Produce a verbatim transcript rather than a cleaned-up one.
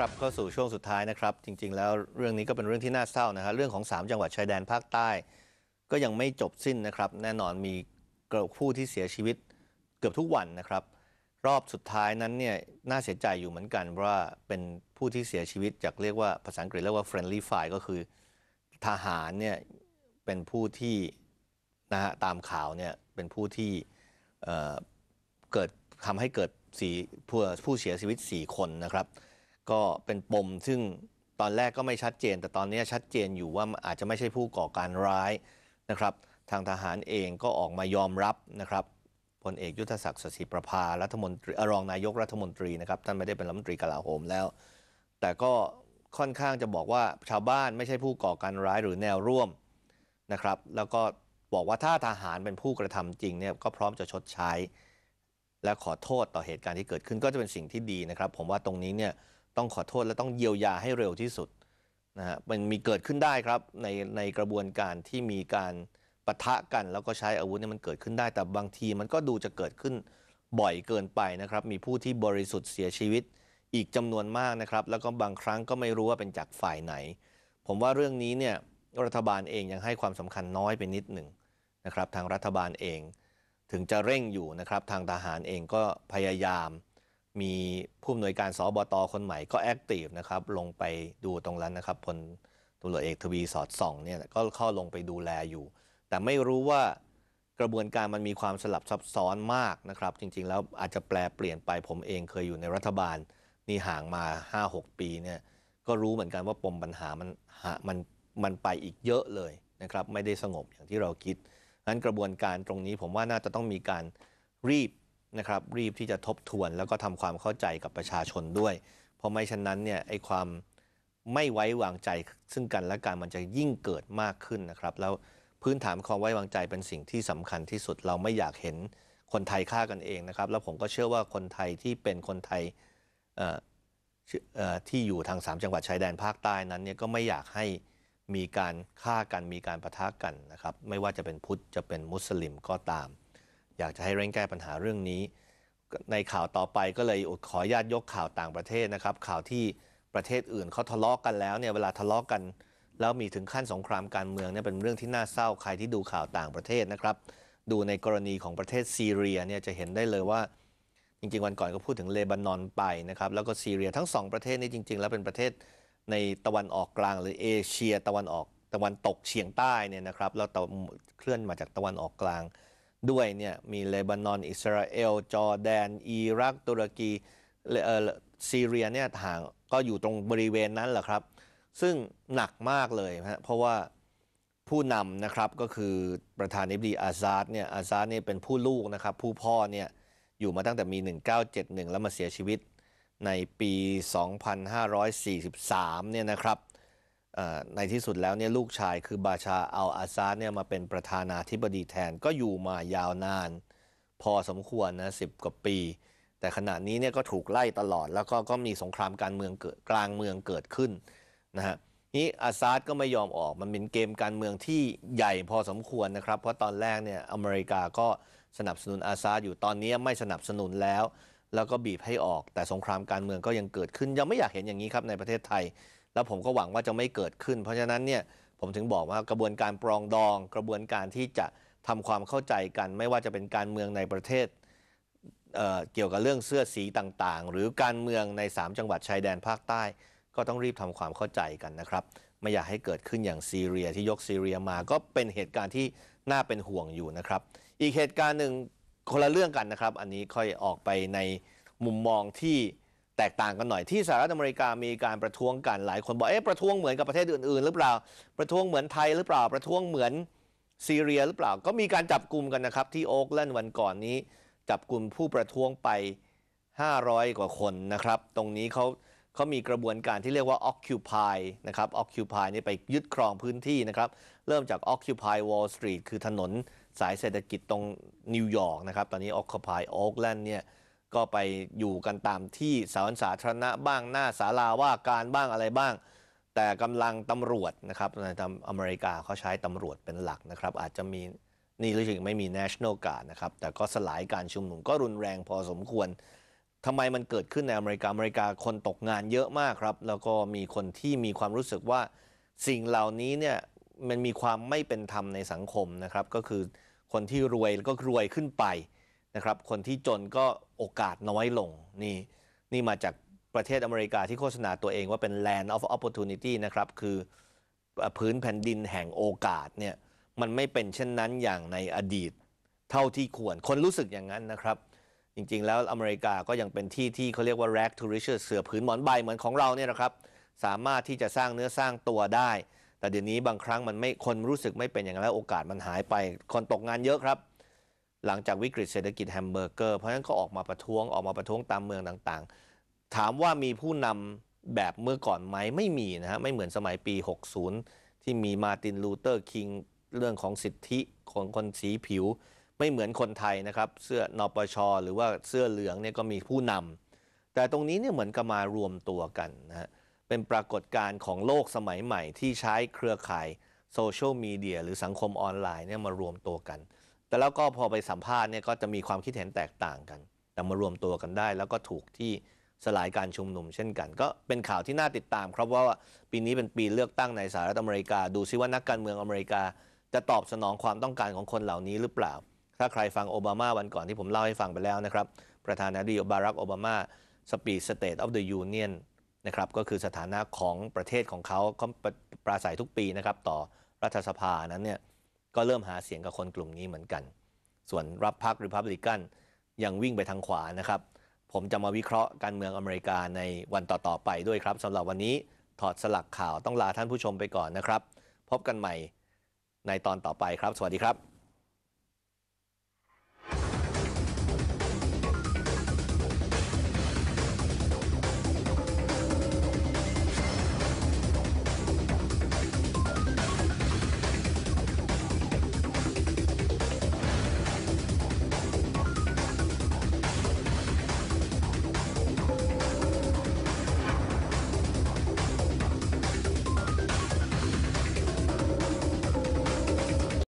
ลับเข้าสู่ช่วงสุดท้ายนะครับจริงๆแล้วเรื่องนี้ก็เป็นเรื่องที่น่าเศร้านะฮะเรื่องของสามจังหวัดชายแดนภาคใต้ก็ยังไม่จบสิ้นนะครับแน่นอนมีผู้ที่เสียชีวิตเกือบทุกวันนะครับรอบสุดท้ายนั้นเนี่ยน่าเสียใจอยู่เหมือนกันเพราะว่าเป็นผู้ที่เสียชีวิตจากเรียกว่าภาษาอังกฤษเรียกว่า friendly fire ก็คือทหารเนี่ยเป็นผู้ที่นะฮะตามข่าวเนี่ยเป็นผู้ที่เอ่อเกิดทำให้เกิดสี่ผู้ผู้เสียชีวิตสี่คนนะครับก็เป็นปมซึ่งตอนแรกก็ไม่ชัดเจนแต่ตอนนี้ชัดเจนอยู่ว่าอาจจะไม่ใช่ผู้ก่อการร้ายนะครับทางทหารเองก็ออกมายอมรับนะครับพลเอกยุทธศักดิ์สศิประภารัฐมนตรีรองนายกรัฐมนตรีนะครับท่านไม่ได้เป็นรัฐมนตรีกลาโหมแล้วแต่ก็ค่อนข้างจะบอกว่าชาวบ้านไม่ใช่ผู้ก่อการร้ายหรือแนวร่วมนะครับแล้วก็บอกว่าถ้าทหารเป็นผู้กระทำจริงเนี่ยก็พร้อมจะชดใช้และขอโทษต่อเหตุการณ์ที่เกิดขึ้นก็จะเป็นสิ่งที่ดีนะครับผมว่าตรงนี้เนี่ยต้องขอโทษและต้องเยียวยาให้เร็วที่สุดนะฮะมันมีเกิดขึ้นได้ครับในในกระบวนการที่มีการปะทะกันแล้วก็ใช้อาวุธเนี่ยมันเกิดขึ้นได้แต่บางทีมันก็ดูจะเกิดขึ้นบ่อยเกินไปนะครับมีผู้ที่บริสุทธิ์เสียชีวิตอีกจำนวนมากนะครับแล้วก็บางครั้งก็ไม่รู้ว่าเป็นจากฝ่ายไหนผมว่าเรื่องนี้เนี่ยรัฐบาลเองยังให้ความสำคัญน้อยไปนิดหนึ่งนะครับทางรัฐบาลเองถึงจะเร่งอยู่นะครับทางทหารเองก็พยายามมีผู้อำนวยการสบตคนใหม่ก็แอคทีฟนะครับลงไปดูตรงนั้นนะครับพลตำรวจเอกทวีสอดส่องเนี่ยก็เข้าลงไปดูแลอยู่แต่ไม่รู้ว่ากระบวนการมันมีความสลับซับซ้อนมากนะครับจริงๆแล้วอาจจะแปลเปลี่ยนไปผมเองเคยอยู่ในรัฐบาลนี่ห่างมา ห้าหก ปีเนี่ยก็รู้เหมือนกันว่าปมปัญหามันมันมันไปอีกเยอะเลยนะครับไม่ได้สงบอย่างที่เราคิดงั้นกระบวนการตรงนี้ผมว่าน่าจะต้องมีการรีบนะครับรีบที่จะทบทวนแล้วก็ทำความเข้าใจกับประชาชนด้วยเพราะไม่ฉะนั้นเนี่ยไอ้ความไม่ไว้วางใจซึ่งกันและกันมันจะยิ่งเกิดมากขึ้นนะครับแล้วพื้นฐานความไว้วางใจเป็นสิ่งที่สำคัญที่สุดเราไม่อยากเห็นคนไทยฆ่ากันเองนะครับแล้วผมก็เชื่อว่าคนไทยที่เป็นคนไทยที่อยู่ทางสามจังหวัดชายแดนภาคใต้นั้นเนี่ยก็ไม่อยากให้มีการฆ่ากันมีการปะทะกันนะครับไม่ว่าจะเป็นพุทธจะเป็นมุสลิมก็ตามอยากจะให้เร่งแก้ปัญหาเรื่องนี้ในข่าวต่อไปก็เลยขออนุญาตยกข่าวต่างประเทศนะครับข่าวที่ประเทศอื่นเขาทะเลาะกันแล้วเนี่ยเวลาทะเลาะกันแล้วมีถึงขั้นสงครามการเมืองเนี่ยเป็นเรื่องที่น่าเศร้าใครที่ดูข่าวต่างประเทศนะครับดูในกรณีของประเทศซีเรียเนี่ยจะเห็นได้เลยว่าจริงๆวันก่อนก็พูดถึงเลบานอนไปนะครับแล้วก็ซีเรียทั้งสองประเทศนี้จริงๆแล้วเป็นประเทศในตะวันออกกลางหรือเอเชียตะวันออกตะวันตกเฉียงใต้เนี่ยนะครับแล้วเคลื่อนมาจากตะวันออกกลางด้วยเนี่ยมีเลบานอนอิสราเอลจอร์แดนอิรักตุรกีเอ่อซีเรียเนี่ยห่างก็อยู่ตรงบริเวณนั้นแหละครับซึ่งหนักมากเลยฮะเพราะว่าผู้นำนะครับก็คือประธานาธิบดีอาซาดเนี่ยอาซาดเนี่ยเป็นผู้ลูกนะครับผู้พ่อเนี่ยอยู่มาตั้งแต่มีหนึ่งเก้าเจ็ดหนึ่งแล้วมาเสียชีวิตในปีสองพันห้าร้อยสี่สิบสามเนี่ยนะครับในที่สุดแล้วเนี่ยลูกชายคือบาชาอัลอาซาดเนี่ยมาเป็นประธานาธิบดีแทนก็อยู่มายาวนานพอสมควรนะสิบกว่าปีแต่ขณะนี้เนี่ยก็ถูกไล่ตลอดแล้วก็ก็มีสงครามการเมืองเกิดกลางเมืองเกิดขึ้นนะฮะนี้อาซาดก็ไม่ยอมออกมันเป็นเกมการเมืองที่ใหญ่พอสมควรนะครับเพราะตอนแรกเนี่ยอเมริกาก็สนับสนุนอาซาดอยู่ตอนนี้ไม่สนับสนุนแล้วแล้วก็บีบให้ออกแต่สงครามการเมืองก็ยังเกิดขึ้นยังไม่อยากเห็นอย่างนี้ครับในประเทศไทยแล้วผมก็หวังว่าจะไม่เกิดขึ้นเพราะฉะนั้นเนี่ยผมถึงบอกว่ากระบวนการปรองดองกระบวนการที่จะทำความเข้าใจกันไม่ว่าจะเป็นการเมืองในประเทศ เอ่อ เกี่ยวกับเรื่องเสื้อสีต่างๆหรือการเมืองในสามจังหวัดชายแดนภาคใต้ก็ต้องรีบทำความเข้าใจกันนะครับไม่อยากให้เกิดขึ้นอย่างซีเรียที่ยกซีเรียมาก็เป็นเหตุการณ์ที่น่าเป็นห่วงอยู่นะครับอีกเหตุการณ์หนึ่งคนละเรื่องกันนะครับอันนี้ค่อยออกไปในมุมมองที่แตกต่างกันหน่อยที่สหรัฐอเมริกามีการประท้วงกันหลายคนบอกเอ๊ะประท้วงเหมือนกับประเทศอื่นๆหรือเปล่าประท้วงเหมือนไทยหรือเปล่าประท้วงเหมือนซีเรียหรือเปล่าก็มีการจับกลุ่มกันนะครับที่โอ๊คแลนด์วันก่อนนี้จับกลุ่มผู้ประท้วงไปห้าร้อยกว่าคนนะครับตรงนี้เขาเขามีกระบวนการที่เรียกว่า Occupy นะครับ Occupy นี่ไปยึดครองพื้นที่นะครับเริ่มจาก Occupy Wall Street คือถนนสายเศรษฐกิจตรงนิวยอร์กนะครับตอนนี้ Occupy Oakland เนี่ยก็ไปอยู่กันตามที่สวนสาธารณะบ้างหน้าศาลาว่าการบ้างอะไรบ้างแต่กำลังตำรวจนะครับในอเมริกาเขาใช้ตำรวจเป็นหลักนะครับอาจจะมีนี่หรือไม่มี National Guard นะครับแต่ก็สลายการชุมนุมก็รุนแรงพอสมควรทำไมมันเกิดขึ้นในอเมริกาอเมริกาคนตกงานเยอะมากครับแล้วก็มีคนที่มีความรู้สึกว่าสิ่งเหล่านี้เนี่ยมันมีความไม่เป็นธรรมในสังคมนะครับก็คือคนที่รวยก็รวยขึ้นไปนะครับคนที่จนก็โอกาสน้อยลงนี่นี่มาจากประเทศอเมริกาที่โฆษณาตัวเองว่าเป็น land of opportunity นะครับคือพื้นแผ่นดินแห่งโอกาสเนี่ยมันไม่เป็นเช่นนั้นอย่างในอดีตเท่าที่ควรคนรู้สึกอย่างนั้นนะครับจริงๆแล้วอเมริกาก็ยังเป็นที่ที่เขาเรียกว่า rag to riches เสือผืนหมอนใบเหมือนของเราเนี่ยนะครับสามารถที่จะสร้างเนื้อสร้างตัวได้แต่เดี๋ยวนี้บางครั้งมันไม่คนรู้สึกไม่เป็นอย่างนั้นแล้วโอกาสมันหายไปคนตกงานเยอะครับหลังจากวิกฤตเศรษฐกิจแฮมเบอร์เกอร์เพราะฉะนั้นก็ออกมาประท้วงออกมาประท้วงตามเมืองต่างๆถามว่ามีผู้นำแบบเมื่อก่อนไหมไม่มีนะฮะไม่เหมือนสมัยปีหกสิบที่มีมาร์ตินลูเทอร์คิงเรื่องของสิทธิของคนสีผิวไม่เหมือนคนไทยนะครับเสื้อนปชหรือว่าเสื้อเหลืองเนี่ยก็มีผู้นำแต่ตรงนี้เนี่ยเหมือนกับมารวมตัวกันนะฮะเป็นปรากฏการณ์ของโลกสมัยใหม่ที่ใช้เครือข่ายโซเชียลมีเดียหรือสังคมออนไลน์เนี่ยมารวมตัวกันแต่แล้วก็พอไปสัมภาษณ์เนี่ยก็จะมีความคิดเห็นแตกต่างกันแต่มารวมตัวกันได้แล้วก็ถูกที่สลายการชุมนุมเช่นกันก็เป็นข่าวที่น่าติดตามครับว่าปีนี้เป็นปีเลือกตั้งในสหรัฐอเมริกาดูซิว่านักการเมืองอเมริกาจะตอบสนองความต้องการของคนเหล่านี้หรือเปล่าถ้าใครฟังโอบามาวันก่อนที่ผมเล่าให้ฟังไปแล้วนะครับประธานาธิบดีบารักโอบามาสปีช State of the Union นะครับก็คือสถานะของประเทศของเขาเขาปราศัยทุกปีนะครับต่อรัฐสภานั้นเนี่ยก็เริ่มหาเสียงกับคนกลุ่มนี้เหมือนกันส่วนรับพรรคริพับลิกันยังวิ่งไปทางขวานะครับผมจะมาวิเคราะห์การเมืองอเมริกาในวันต่อๆไปด้วยครับสำหรับวันนี้ถอดสลักข่าวต้องลาท่านผู้ชมไปก่อนนะครับพบกันใหม่ในตอนต่อไปครับสวัสดีครับ